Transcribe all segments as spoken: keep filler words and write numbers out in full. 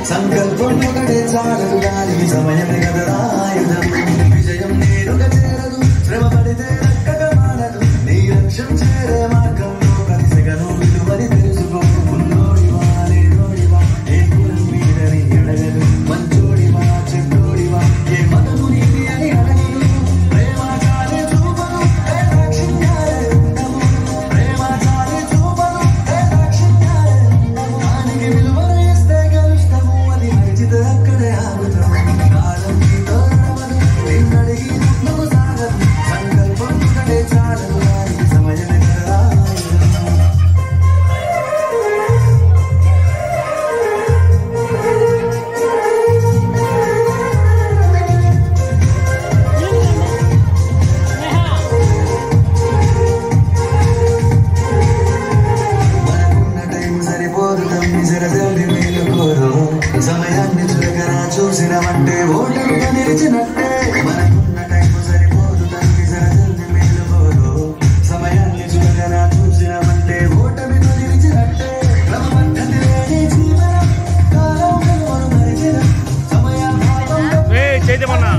సంకల్పం ఒకటే చాలదు దానికి సమయమే కదా ఆయుధం విజయం నేరుగా చేరదు శ్రమ పడితే దక్కగా మారదు నీ లక్ష్యం చేరే మార్గంలో ప్రతి సెగను విలువని తెలుసుకో ఉన్నోడివా లేనోడివా ఏ కులం మీదని అడగదు మంచోడివా చెడ్డోడివా ఏ మతము నీది అని అడగదు ప్రేమ చాలే చూపను ఏ దాక్షిణ్యాలే ఉండవు ప్రేమ చాలే చూపను ఏ దాక్షిణ్యాలే ఉండవు దానికి విలువను ఇస్తే గెలుస్తాము అది మరిచితే అక్కడే ఆగుతాము కాలం నీతో నడవదు నిన్నడిగి ముందుకు సాగదు సంకల్పం ఒకటే చాలదు దానికి సమయమే కదా మనకున్న టైం సరిపోదు తమ్మి సరజల్లి మేలుకోరు సమయాన్ని చులకన చూసినవంటే ఓటమిగా నిలిచినట్టే మనకున్న టైం సరిపోదు తమ్మి సరజల్లి మేలుకోరు సమయాన్ని చులకన చూసినవంటే ఓటమిగా నిలిచినట్టే క్రమపద్ధతి లేని జీవనం కాలం విలువను మరిచిన సమయాభావం చైతమన్నా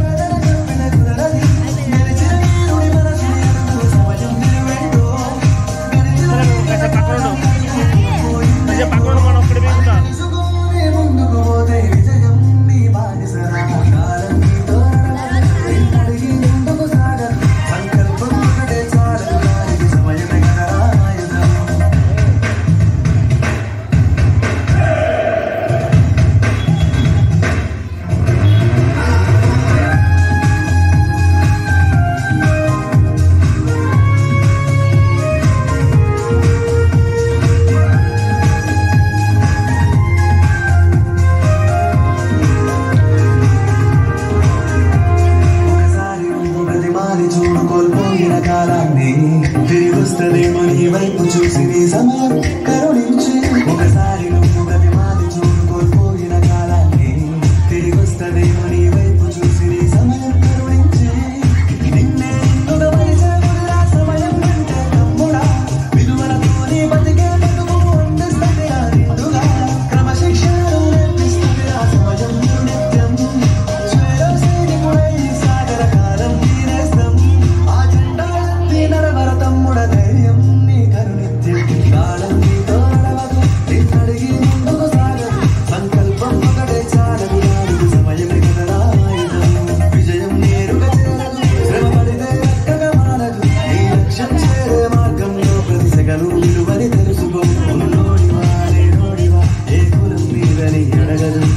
నిలిచిన వీరుడి మనసుని ఎరుగు సమయం నిలువెంటో గెలిచిన పక్కన మనం ఒక్కడి మీద తెలుసుకొని ముందుకు పోతే విజయం నీ బానిసరా కాలం నీతో నడవదు నిన్నడిగి ముందుకు సాగదు సంకల్పం ఒకటే చాలదు దానికి సమయమే కదా ఆయుధం ఒకసారి నువ్వు ప్రతిమాని చూడు కోల్పోయిన కాలాన్ని తిరిగి వస్తదేమో నీ వైపు చూసి నీ సమయం కరుణించి ఒకసారి నువ్వు ప్రతిమాని చూడు కోల్పోయిన కాలాన్ని తిరిగి వస్తదేమో నీ వైపు చూసి నీ సమయం కరుణించి నిన్నే ఇందుగా పరిచయములా సమయం అంటే తమ్ముడా విలువలతో నీ బతికే బతుకు అందిస్తుంది ఆ నిండుగా క్రమశిక్షణను నేర్పిస్తుంది ఆ సమయం నిత్యం స్వేరసేని పుడై సాగర కాలం తీరేస్తాం ఆ జెండా ఎత్తి నడవర తమ్ముడ ధైర్యం నీ కరునిత్యం కాలం నీతో నడవదు నిన్నడిగి ముందుకు సాగదు సంకల్పం ఒకటే చాలదు దానికి సమయమే కదా ఆయుధం విజయం నేరుగా చేరదు శ్రమ పడితే ఎక్కగా మారదు నీ లక్ష్యం చేరే మార్గంలో ప్రతి సెగను విలువని తెలుసుకో ఉన్నోడివా లేనోడివా ఏ కులం మీదని అడగదు